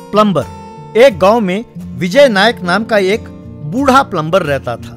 Plumber. एक गांव में विजय नायक नाम का एक बूढ़ा प्लम्बर रहता था।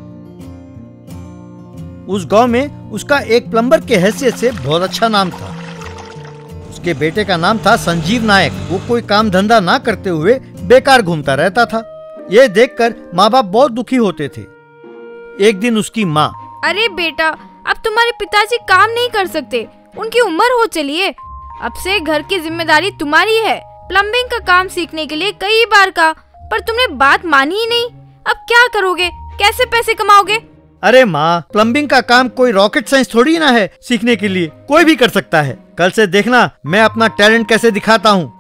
उस गांव में उसका एक प्लम्बर के हैसियत से बहुत अच्छा नाम था। उसके बेटे का नाम था संजीव नायक। वो कोई काम धंधा ना करते हुए बेकार घूमता रहता था। ये देखकर माँ बाप बहुत दुखी होते थे। एक दिन उसकी माँ, अरे बेटा, अब तुम्हारे पिताजी काम नहीं कर सकते, उनकी उम्र हो चली है। अब से घर की जिम्मेदारी तुम्हारी है। प्लम्बिंग का काम सीखने के लिए कई बार कहा, पर तुमने बात मानी ही नहीं। अब क्या करोगे? कैसे पैसे कमाओगे? अरे माँ, प्लम्बिंग का काम कोई रॉकेट साइंस थोड़ी ना है। सीखने के लिए कोई भी कर सकता है। कल से देखना मैं अपना टैलेंट कैसे दिखाता हूँ।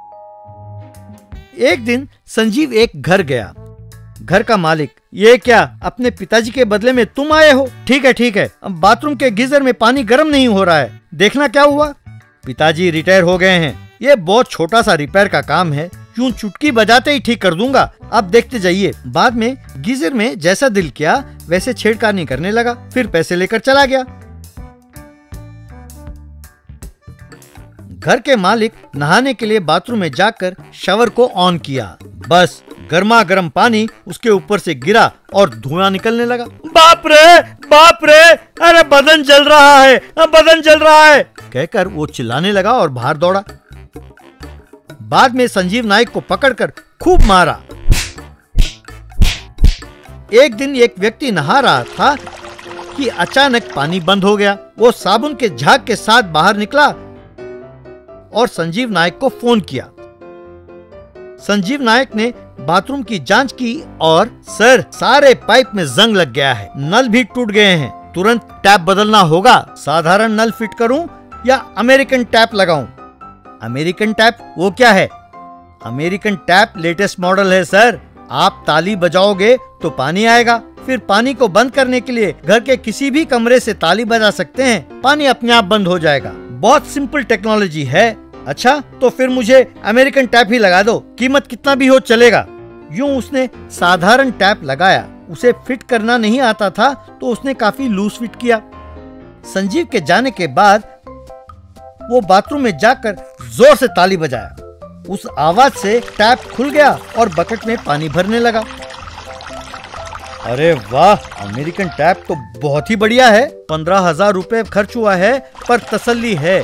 एक दिन संजीव एक घर गया। घर का मालिक, ये क्या, अपने पिताजी के बदले में तुम आए हो? ठीक है, अब बाथरूम के गीजर में पानी गर्म नहीं हो रहा है, देखना क्या हुआ। पिताजी रिटायर हो गए हैं। ये बहुत छोटा सा रिपेयर का काम है, यूं चुटकी बजाते ही ठीक कर दूंगा। अब देखते जाइए। बाद में गीजर में जैसा दिल किया वैसे छेड़खानी करने लगा, फिर पैसे लेकर चला गया। घर के मालिक नहाने के लिए बाथरूम में जाकर शावर को ऑन किया। बस गर्मा गर्म पानी उसके ऊपर से गिरा और धुआं निकलने लगा। बाप रे, अरे बदन जल रहा है, बदन जल रहा है कहकर वो चिल्लाने लगा और बाहर दौड़ा। बाद में संजीव नायक को पकड़कर खूब मारा। एक दिन एक व्यक्ति नहा रहा था कि अचानक पानी बंद हो गया। वो साबुन के झाग के साथ बाहर निकला और संजीव नायक को फोन किया। संजीव नायक ने बाथरूम की जांच की और सर, सारे पाइप में जंग लग गया है, नल भी टूट गए हैं, तुरंत टैप बदलना होगा। साधारण नल फिट करूं या अमेरिकन टैप लगाऊं? American tap? वो क्या है? अमेरिकन टैप लेटेस्ट मॉडल है सर। आप ताली बजाओगे तो पानी आएगा, फिर पानी को बंद करने के लिए घर के किसी भी कमरे से ताली बजा सकते हैं, पानी अपने आप बंद हो जाएगा। बहुत सिंपल टेक्नोलॉजी है। अच्छा, तो फिर मुझे अमेरिकन टैप ही लगा दो, कीमत कितना भी हो चलेगा। यूं उसने साधारण टैप लगाया। उसे फिट करना नहीं आता था तो उसने काफी लूज फिट किया। संजीव के जाने के बाद वो बाथरूम में जाकर जोर से ताली बजाया। उस आवाज से टैप खुल गया और बकेट में पानी भरने लगा। अरे वाह, अमेरिकन टैप तो बहुत ही बढ़िया है। 15,000 रुपए खर्च हुआ है, पर तसल्ली है।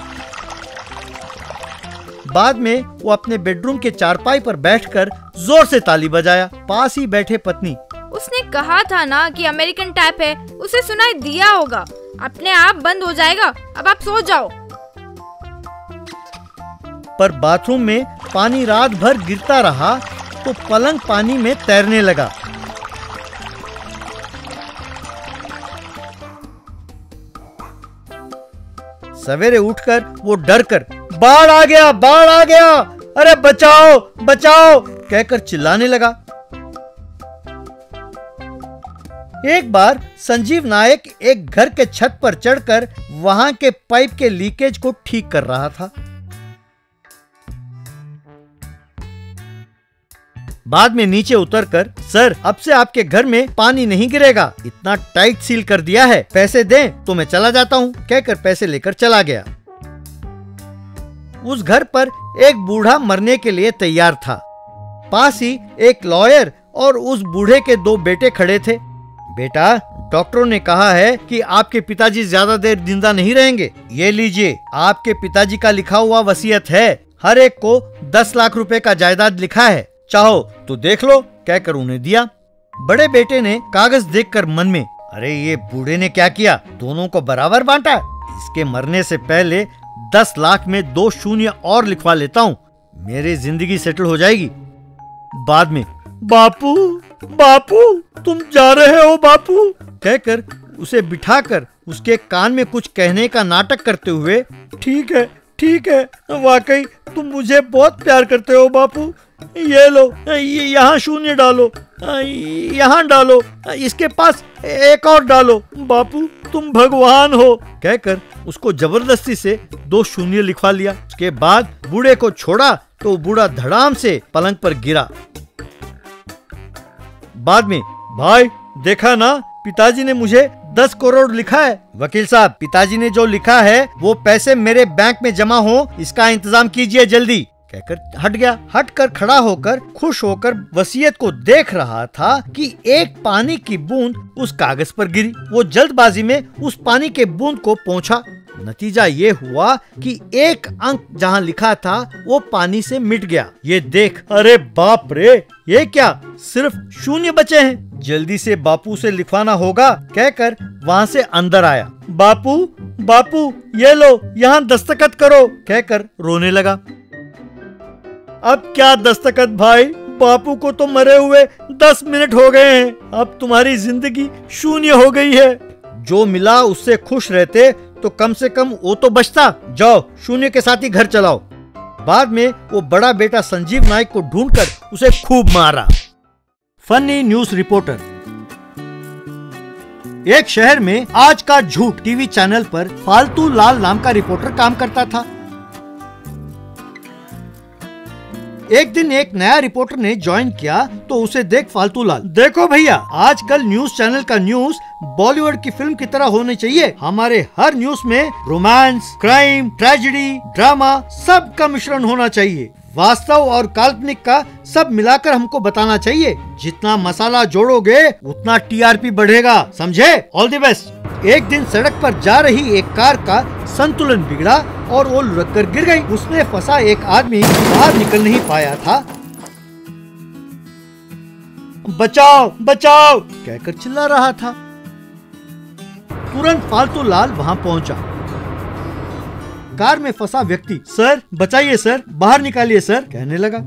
बाद में वो अपने बेडरूम के चारपाई पर बैठकर जोर से ताली बजाया। पास ही बैठे पत्नी, उसने कहा था ना कि अमेरिकन टैप है, उसे सुनाई दिया होगा, अपने आप बंद हो जाएगा, अब आप सो जाओ। पर बाथरूम में पानी रात भर गिरता रहा तो पलंग पानी में तैरने लगा। सवेरे उठकर वो डरकर, बाढ़ आ गया, बाढ़ आ गया, अरे बचाओ बचाओ कहकर चिल्लाने लगा। एक बार संजीव नायक एक घर के छत पर चढ़कर वहां के पाइप के लीकेज को ठीक कर रहा था। बाद में नीचे उतरकर, सर, अब से आपके घर में पानी नहीं गिरेगा, इतना टाइट सील कर दिया है, पैसे दें तो मैं चला जाता हूँ कहकर पैसे लेकर चला गया। उस घर पर एक बूढ़ा मरने के लिए तैयार था। पास ही एक लॉयर और उस बूढ़े के 2 बेटे खड़े थे। बेटा, डॉक्टरों ने कहा है कि आपके पिताजी ज्यादा देर जिंदा नहीं रहेंगे। ये लीजिए, आपके पिताजी का लिखा हुआ वसीयत है। हर एक को 10 लाख रुपए का जायदाद लिखा है, चाहो तो देख लो कहकर उन्हें दिया। बड़े बेटे ने कागज देखकर मन में, अरे ये बूढ़े ने क्या किया, दोनों को बराबर बांटा। इसके मरने से पहले 10 लाख में 2 शून्य और लिखवा लेता हूँ, मेरी जिंदगी सेटल हो जाएगी। बाद में, बापू बापू तुम जा रहे हो बापू कहकर उसे बिठाकर उसके कान में कुछ कहने का नाटक करते हुए, ठीक है, वाकई तुम मुझे बहुत प्यार करते हो बापू, ये लो, यहाँ शून्य डालो, यहाँ डालो, इसके पास एक और डालो, बापू तुम भगवान हो कहकर उसको जबरदस्ती से 2 शून्य लिखवा लिया। उसके बाद बूढ़े को छोड़ा तो बूढ़ा धड़ाम से पलंग पर गिरा। बाद में, भाई देखा ना, पिताजी ने मुझे 10 करोड़ लिखा है। वकील साहब, पिताजी ने जो लिखा है वो पैसे मेरे बैंक में जमा हो, इसका इंतजाम कीजिए जल्दी कहकर हट गया। हटकर खड़ा होकर खुश होकर वसीयत को देख रहा था कि एक पानी की बूंद उस कागज पर गिरी। वो जल्दबाजी में उस पानी के बूंद को पोंछा। नतीजा ये हुआ कि एक अंक जहाँ लिखा था वो पानी से मिट गया। ये देख अरे बाप रे, ये क्या, सिर्फ शून्य बचे हैं। जल्दी से बापू से लिखवाना होगा कहकर वहाँ से अंदर आया। बापू बापू ये लो, यहाँ दस्तखत करो कहकर रोने लगा। अब क्या दस्तखत भाई, बापू को तो मरे हुए 10 मिनट हो गए हैं, अब तुम्हारी जिंदगी शून्य हो गई है। जो मिला उससे खुश रहते तो कम से कम वो तो बचता। जाओ शून्य के साथ ही घर चलाओ। बाद में वो बड़ा बेटा संजीव नायक को ढूंढकर उसे खूब मारा। Funny news reporter. एक शहर में आज का झूठ टीवी चैनल पर फालतू लाल नाम का रिपोर्टर काम करता था। एक दिन एक नया रिपोर्टर ने ज्वाइन किया तो उसे देख फालतू लाल, देखो भैया आजकल न्यूज चैनल का न्यूज बॉलीवुड की फिल्म की तरह होनी चाहिए। हमारे हर न्यूज में रोमांस, क्राइम, ट्रेजेडी, ड्रामा सब का मिश्रण होना चाहिए। वास्तव और काल्पनिक का सब मिलाकर हमको बताना चाहिए। जितना मसाला जोड़ोगे उतना टीआरपी बढ़ेगा, समझे? All the best. एक दिन सड़क पर जा रही एक कार का संतुलन बिगड़ा और वो लुढ़क कर गिर गई। उसमें फंसा एक आदमी बाहर निकल नहीं पाया था। बचाओ बचाओ कहकर चिल्ला रहा था। तुरंत फालतू लाल वहाँ पहुँचा। कार में फंसा व्यक्ति, सर बचाइए सर, बाहर निकालिए सर कहने लगा।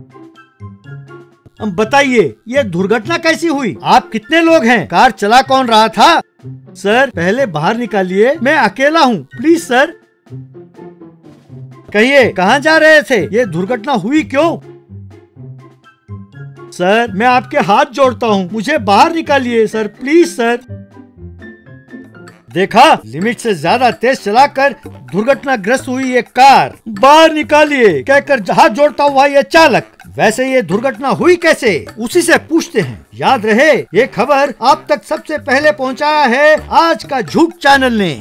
बताइए ये दुर्घटना कैसी हुई? आप कितने लोग हैं? कार चला कौन रहा था? सर पहले बाहर निकालिए, मैं अकेला हूँ, प्लीज सर। कहिए कहाँ जा रहे थे? ये दुर्घटना हुई क्यों? सर मैं आपके हाथ जोड़ता हूँ, मुझे बाहर निकालिए सर, प्लीज सर। देखा, लिमिट से ज्यादा तेज चलाकर दुर्घटनाग्रस्त हुई एक कार। बाहर निकालिए कहकर हाथ जोड़ता हुआ ये चालक। वैसे ये दुर्घटना हुई कैसे, उसी से पूछते हैं। याद रहे ये खबर आप तक सबसे पहले पहुंचाया है आज का झूठ चैनल ने।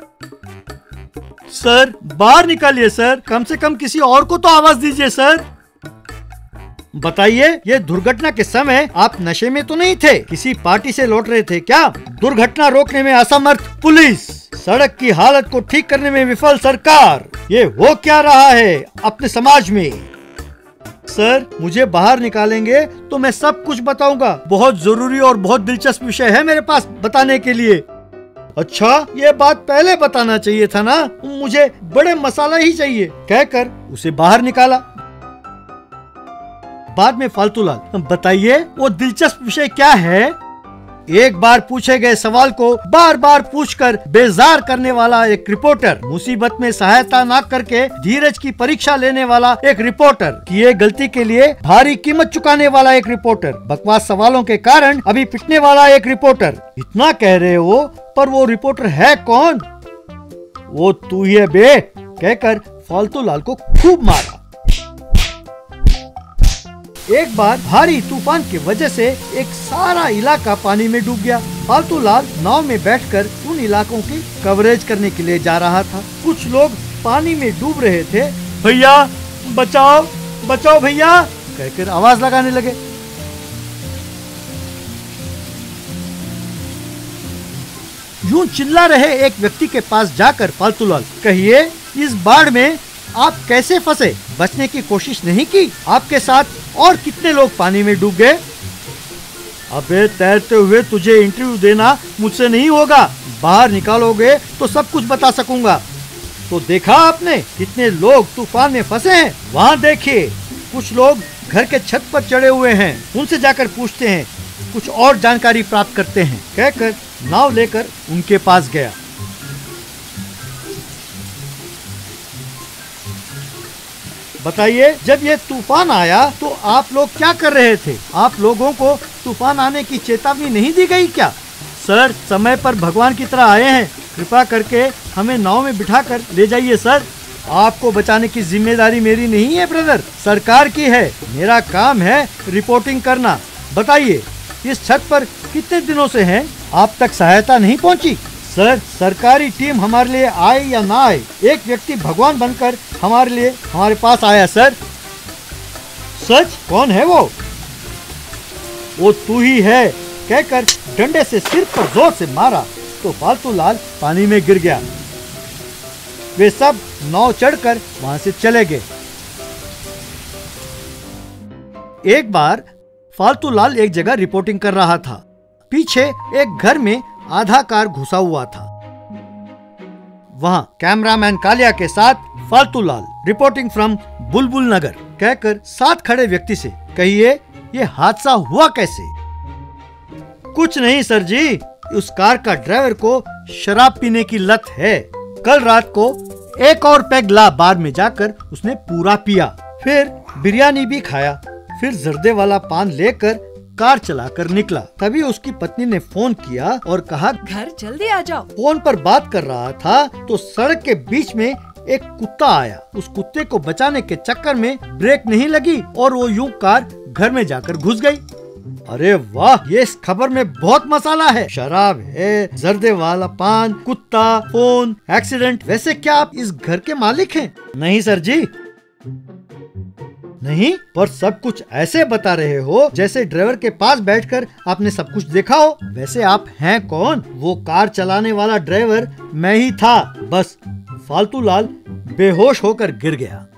सर बाहर निकालिए सर, कम से कम किसी और को तो आवाज दीजिए सर। बताइए ये दुर्घटना के समय आप नशे में तो नहीं थे? किसी पार्टी से लौट रहे थे क्या? दुर्घटना रोकने में असमर्थ पुलिस, सड़क की हालत को ठीक करने में विफल सरकार, ये हो क्या रहा है अपने समाज में? सर मुझे बाहर निकालेंगे तो मैं सब कुछ बताऊंगा। बहुत जरूरी और बहुत दिलचस्प विषय है मेरे पास बताने के लिए। अच्छा ये बात पहले बताना चाहिए था ना, मुझे बड़े मसाला ही चाहिए कहकर उसे बाहर निकाला। बाद में फालतू लाल, बताइए वो दिलचस्प विषय क्या है? एक बार पूछे गए सवाल को बार बार पूछकर बेजार करने वाला एक रिपोर्टर, मुसीबत में सहायता न करके धीरज की परीक्षा लेने वाला एक रिपोर्टर, किए गलती के लिए भारी कीमत चुकाने वाला एक रिपोर्टर, बकवास सवालों के कारण अभी पिटने वाला एक रिपोर्टर। इतना कह रहे हो पर वो रिपोर्टर है कौन? वो तू ही है बे कहकर फालतू लाल को खूब मारा। एक बार भारी तूफान की वजह से एक सारा इलाका पानी में डूब गया। फालतू लाल नाव में बैठकर उन इलाकों की कवरेज करने के लिए जा रहा था। कुछ लोग पानी में डूब रहे थे। भैया बचाओ बचाओ भैया कहकर आवाज लगाने लगे। यूं चिल्ला रहे एक व्यक्ति के पास जाकर फालतू लाल, कहिए इस बाढ़ में आप कैसे फंसे? बचने की कोशिश नहीं की? आपके साथ और कितने लोग पानी में डूब गए? अबे तैरते हुए तुझे इंटरव्यू देना मुझसे नहीं होगा, बाहर निकालोगे तो सब कुछ बता सकूंगा। तो देखा आपने कितने लोग तूफान में फंसे हैं? वहाँ देखिए कुछ लोग घर के छत पर चढ़े हुए हैं, उनसे जाकर पूछते हैं, कुछ और जानकारी प्राप्त करते हैं कहकर नाव लेकर उनके पास गया। बताइए जब ये तूफान आया तो आप लोग क्या कर रहे थे? आप लोगों को तूफान आने की चेतावनी नहीं दी गई क्या? सर समय पर भगवान की तरह आए हैं, कृपा करके हमें नाव में बिठाकर ले जाइए सर। आपको बचाने की जिम्मेदारी मेरी नहीं है ब्रदर, सरकार की है। मेरा काम है रिपोर्टिंग करना। बताइए इस छत पर कितने दिनों से हैं? आप तक सहायता नहीं पहुंची? सर सरकारी टीम हमारे लिए आए या ना आए, एक व्यक्ति भगवान बनकर हमारे पास आया सर। सच? कौन है वो तू ही है, कहकर डंडे से सिर पर जोर से मारा तो फालतू लाल पानी में गिर गया। वे सब नाव चढ़कर वहां से चले गए। एक बार फालतू लाल एक जगह रिपोर्टिंग कर रहा था। पीछे एक घर में आधा कार घुसा हुआ था। वहां कैमरामैन कालिया के साथ फालतू लाल रिपोर्टिंग फ्रॉम बुलबुल नगर कहकर साथ खड़े व्यक्ति से, कहिए ये हादसा हुआ कैसे? कुछ नहीं सर जी, उस कार का ड्राइवर को शराब पीने की लत है। कल रात को एक और पैग ला बार में जाकर उसने पूरा पिया, फिर बिरयानी भी खाया, फिर जर्दे वाला पान लेकर कार चलाकर निकला। तभी उसकी पत्नी ने फोन किया और कहा घर जल्दी आ जाओ। फोन पर बात कर रहा था तो सड़क के बीच में एक कुत्ता आया। उस कुत्ते को बचाने के चक्कर में ब्रेक नहीं लगी और वो यूं कार घर में जाकर घुस गई। अरे वाह, ये इस खबर में बहुत मसाला है। शराब है, जर्दे वाला पान, कुत्ता, फोन, एक्सीडेंट। वैसे क्या आप इस घर के मालिक हैं? नहीं सर जी। नहीं, पर सब कुछ ऐसे बता रहे हो जैसे ड्राइवर के पास बैठकर आपने सब कुछ देखा हो। वैसे आप हैं कौन? वो कार चलाने वाला ड्राइवर मैं ही था। बस फालतू लाल बेहोश होकर गिर गया।